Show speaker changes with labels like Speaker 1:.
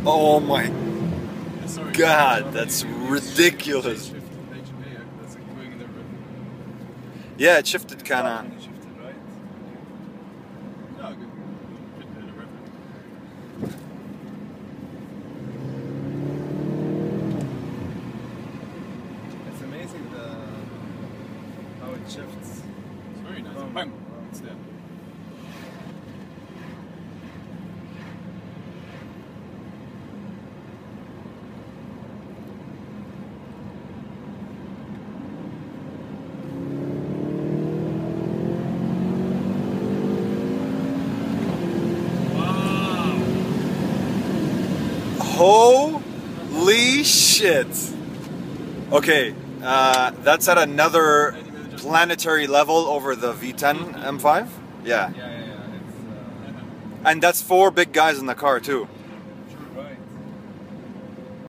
Speaker 1: Oh my
Speaker 2: Sorry,
Speaker 1: God, that's ridiculous. Yeah, it shifted kinda.
Speaker 3: It's amazing how it shifts.
Speaker 2: It's very nice. Bam! It's there.
Speaker 1: Holy shit! Okay, that's at another planetary level over the V10 M5? Yeah.
Speaker 3: Yeah.
Speaker 1: And that's 4 big guys in the car too.